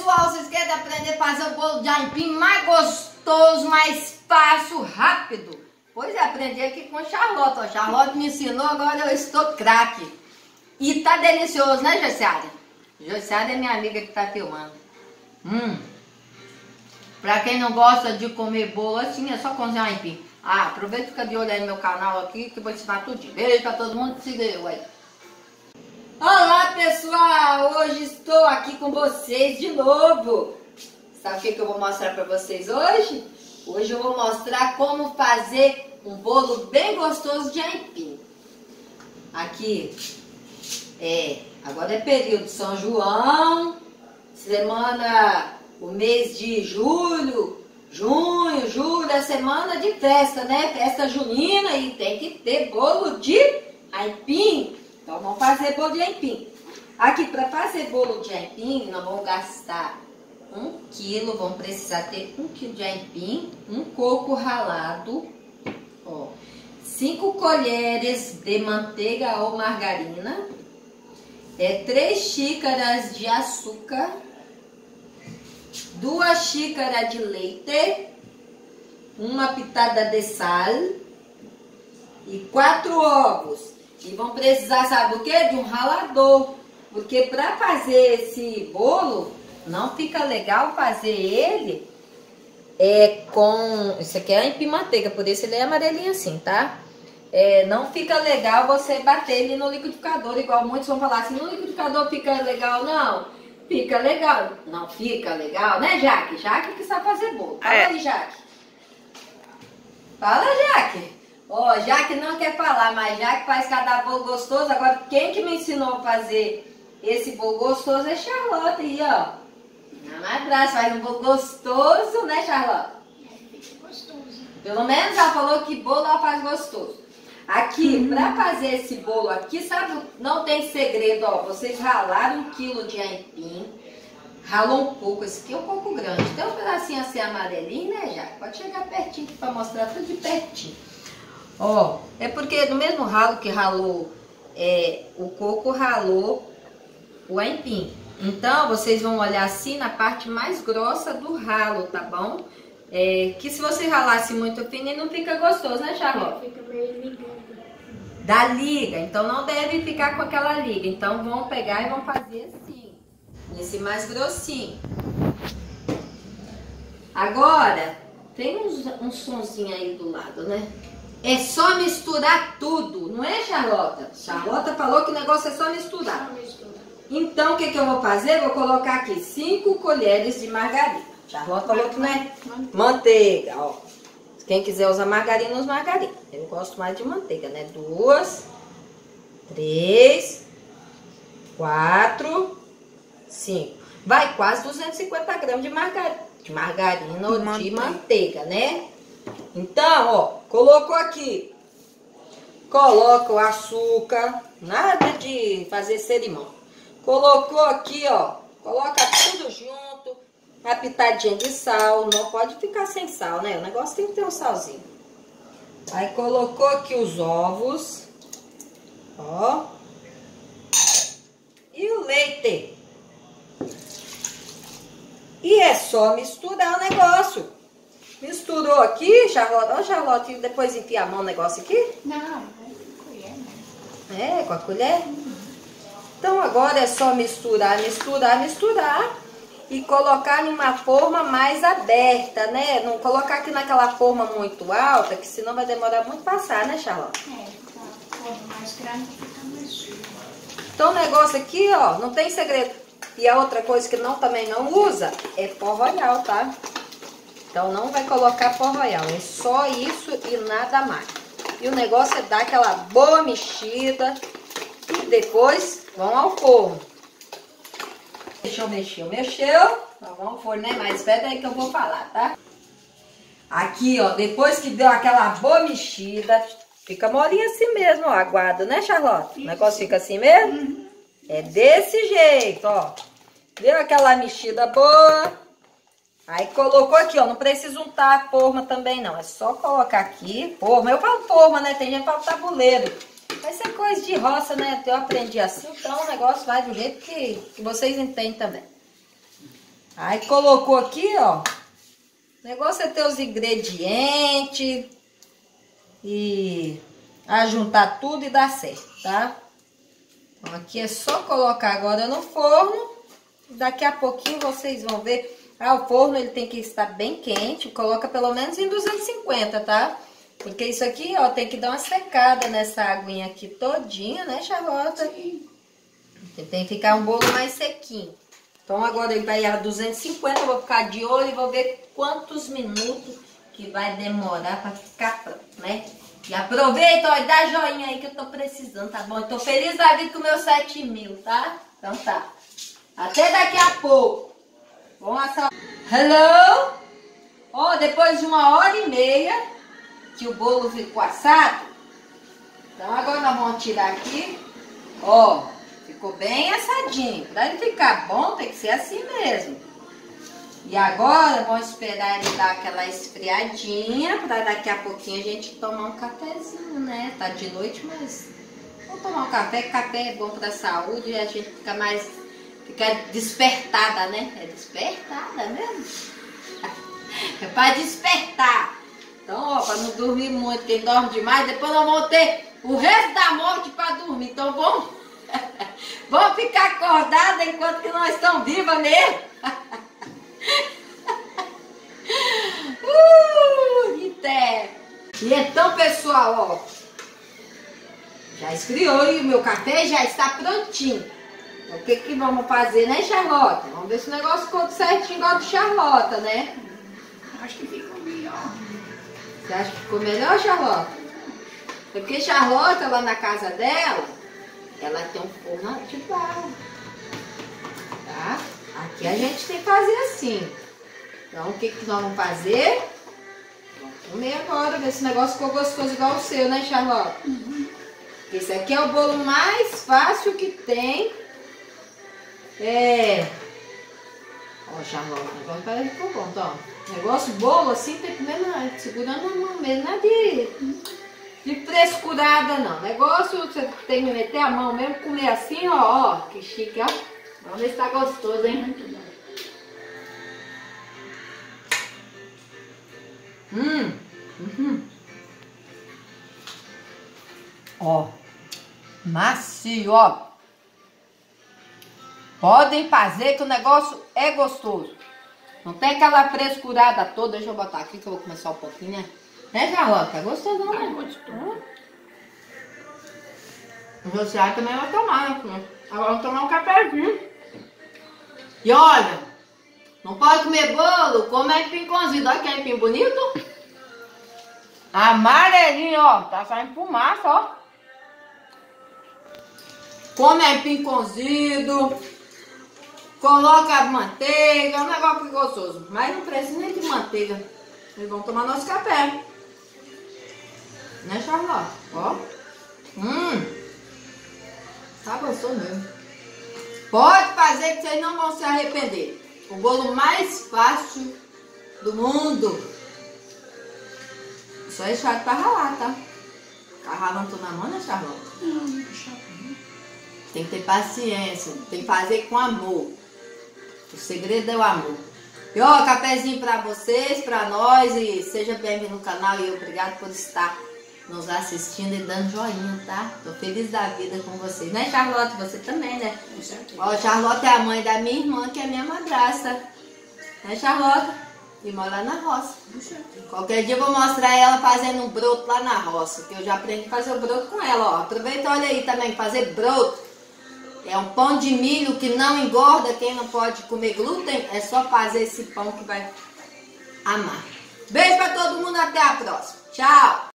pessoal, vocês querem aprender a fazer o bolo de aipim mais gostoso, mais fácil, rápido? Pois é, aprendi aqui com Charlotte. A Charlotte me ensinou, agora eu estou craque. E tá delicioso, né, Jossiara? Jossiara é minha amiga que tá filmando. Pra quem não gosta de comer bolo assim, é só cozinhar aipim. Ah, aproveita e fica de olho aí no meu canal aqui, que eu vou ensinar tudinho. Beijo pra todo mundo, siga eu aí. Olá pessoal, hoje estou aqui com vocês de novo. Sabe o que eu vou mostrar para vocês hoje? Hoje eu vou mostrar como fazer um bolo bem gostoso de aipim. Aqui, agora é período de São João, o mês de julho, junho, julho, é semana de festa, né? Festa junina e tem que ter bolo de aipim. Então vamos fazer bolo de aipim. Aqui para fazer bolo de aipim nós vamos gastar 1 quilo, vamos precisar ter 1 quilo de aipim, um coco ralado, 5 colheres de manteiga ou margarina, 3 xícaras de açúcar, 2 xícaras de leite, uma pitada de sal e 4 ovos. E vão precisar, sabe o que? De um ralador. Porque para fazer esse bolo, não fica legal fazer ele com... Isso aqui é aipim manteiga, por isso ele é amarelinho assim, tá? Não fica legal você bater ele no liquidificador, igual muitos vão falar assim, no liquidificador fica legal, não. Fica legal. Não fica legal, né, Jaque? Jaque que sabe fazer bolo. Fala aí, Jaque. Fala, Jaque. Jaque não quer falar, mas Jaque faz cada bolo gostoso. Agora, quem que me ensinou a fazer esse bolo gostoso é Charlotte. E na madrasta faz um bolo gostoso, né, Charlotte? Fica gostoso. Pelo menos ela falou que bolo ela faz gostoso. Aqui, pra fazer esse bolo aqui, sabe, não tem segredo, vocês ralaram 1 quilo de aipim, ralou um pouco, esse aqui é um pouco grande, tem um pedacinho assim amarelinho, né, Jaque? Pode chegar pertinho aqui pra mostrar tudo de pertinho. É porque no mesmo ralo que ralou o coco, ralou o aipim. Então, vocês vão olhar assim na parte mais grossa do ralo, tá bom? Que se você ralasse muito fino, não fica gostoso, né, Charlotte? Fica meio ligado. Da liga, então não deve ficar com aquela liga. Então, vamos pegar e vamos fazer assim, esse mais grossinho. Agora, tem um sonzinho aí do lado, né? É só misturar tudo, não é, Charlotte? Charlotte falou que o negócio é só misturar. Então, o que eu vou fazer? Vou colocar aqui 5 colheres de margarina. Charlotte falou que não é manteiga, Quem quiser usar margarina, usa margarina. Eu gosto mais de manteiga, né? 2, 3, 4, 5. Vai quase 250 gramas de margarina ou de manteiga, né? Então, colocou aqui, coloca o açúcar, nada de fazer cerimônia. Colocou aqui, coloca tudo junto, uma pitadinha de sal, não pode ficar sem sal, né? O negócio tem que ter um salzinho. Aí colocou aqui os ovos, e o leite. E é só misturar o negócio. Misturou aqui, Charlotte. Charlotte, depois enfia a mão no negócio aqui? Não, com a colher, né? Com a colher? Então agora é só misturar, misturar, misturar e colocar em uma forma mais aberta, né? Não colocar aqui naquela forma muito alta, que senão vai demorar muito passar, né, Charlotte? A forma mais grande fica mais suja. Então o negócio aqui, não tem segredo. E a outra coisa que também não usa é pó royal, tá? Então não vai colocar pó royal, é só isso e nada mais. E o negócio é dar aquela boa mexida e depois vão ao forno. Mexeu. Então vamos ao forno, né? Mas espera aí que eu vou falar, tá? Aqui, depois que deu aquela boa mexida, fica molinho assim mesmo, aguarda, né, Charlotte? O negócio fica assim mesmo? É desse jeito, Deu aquela mexida boa. Aí colocou aqui, não precisa untar a forma também não, é só colocar aqui, forma, eu falo forma, né, tem gente que fala tabuleiro, mas é coisa de roça, né, eu aprendi assim, então o negócio vai do jeito que vocês entendem também. Aí colocou aqui, ó. O negócio é ter os ingredientes e ajuntar tudo e dar certo, tá? Então aqui é só colocar agora no forno. Daqui a pouquinho vocês vão ver. O forno ele tem que estar bem quente. Coloca pelo menos em 250, tá? Porque isso aqui, ó, tem que dar uma secada nessa aguinha aqui todinha, né, Charlotte? Sim. Tem que ficar um bolo mais sequinho. Então agora ele vai a 250, eu vou ficar de olho e vou ver quantos minutos que vai demorar para ficar pronto, né? E aproveita, ó, e dá joinha aí que eu tô precisando, tá bom? Eu tô feliz da vida com meus 7.000, tá? Então tá. Até daqui a pouco. Vamos assar. Hello! Ó, depois de 1h30 que o bolo ficou assado. Então agora nós vamos tirar aqui. Ó, ficou bem assadinho. Para ele ficar bom tem que ser assim mesmo. E agora vamos esperar ele dar aquela esfriadinha. Para daqui a pouquinho a gente tomar um cafezinho, né? Tá de noite, mas vamos tomar um café. Café é bom para a saúde e a gente fica mais... Fica despertada, né? É despertada mesmo? É para despertar. Então, ó, para não dormir muito, quem dorme demais, depois nós vamos ter o resto da morte para dormir. Então, vamos ficar acordada enquanto que nós estamos vivas mesmo. E então, pessoal, ó, já esfriou e o meu café já está prontinho. O que que vamos fazer, né, Charlotte? Vamos ver se o negócio ficou certinho igual do Charlotte, né? Acho que ficou melhor. Você acha que ficou melhor, Charlotte? É porque Charlotte, lá na casa dela, ela tem um forno de barro. Tá? Aqui a gente tem que fazer assim. Então, o que que nós vamos fazer? Vamos comer agora, ver se o negócio ficou gostoso igual o seu, né, Charlotte? Uhum. Esse aqui é o bolo mais fácil que tem. Ó, Charlotte, o negócio parece que ficou bom, então. Negócio bolo assim, tem que comer segurando a mão mesmo, não é de frescurada não. Negócio, você tem que meter a mão mesmo, comer assim, ó, que chique, ó. Vamos ver se tá gostoso, hein? Muito bom. Ó, macio, ó. Podem fazer que o negócio é gostoso. Não tem aquela frescurada toda. Deixa eu botar aqui que eu vou começar um pouquinho, né? Né, Charlotte? Tá gostoso, não, né? Gostoso. O Josiah também vai tomar, né? Agora vamos tomar um cafezinho. E olha, não pode comer bolo, come aipim cozido. Olha que aipim bonito. Amarelinho, ó. Tá saindo fumaça, ó. Come aipim cozido. Coloca manteiga, um negócio gostoso. Mas não precisa nem de manteiga. Eles vão tomar nosso café. Né, Charlotte? Ó. Tá gostoso mesmo. Pode fazer que vocês não vão se arrepender. O bolo mais fácil do mundo. Só é chato pra ralar, tá? Tá ralando tudo na mão, né, Charlotte? Não chato. Tem que ter paciência. Tem que fazer com amor. O segredo é o amor. E ó, cafezinho pra vocês, pra nós. E seja bem-vindo no canal. E obrigado por estar nos assistindo e dando joinha, tá? Tô feliz da vida com vocês. Né, Charlotte? Você também, né? Com certeza. Ó, Charlotte é a mãe da minha irmã, que é minha madrasta. Né, Charlotte? E mora na roça. Com certeza. Qualquer dia eu vou mostrar ela fazendo um broto lá na roça. Que eu já aprendi a fazer o broto com ela, ó. Aproveita, olha aí também, fazer broto. É um pão de milho que não engorda. Quem não pode comer glúten, é só fazer esse pão que vai amar. Beijo pra todo mundo, até a próxima. Tchau!